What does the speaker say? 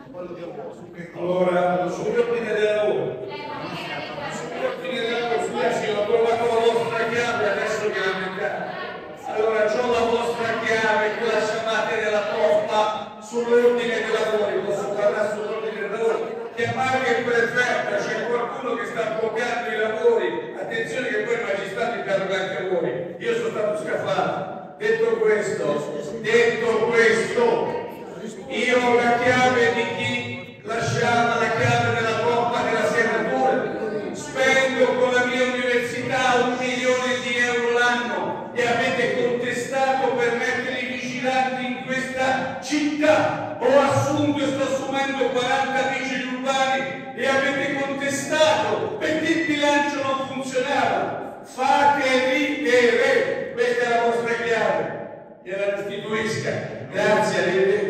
Allora, sugli ordini del lavoro. Sugli ordini del lavoro, scusate, ho trovato la vostra chiave, adesso che la. Allora, c'ho la vostra chiave, quella chiamate della troppa sull'ordine dei lavori, posso parlare sull'ordine dei lavori. Chiamare il prefetto, c'è qualcuno che sta bloccando i lavori. Attenzione che poi il magistrato interroga anche voi. Io sono stato scafato. Detto questo, io ho la chiave di chi lasciava la chiave della troppa della serratura. Spendo con la mia università 1 milione di euro l'anno e avete contestato per mettere i vigilanti in questa città. Ho assunto e sto assumendo 40 vigili urbani e avete contestato perché il bilancio non funzionava. Fate ridere, questa è la vostra chiave, gliela restituisca. Grazie, arrivederci.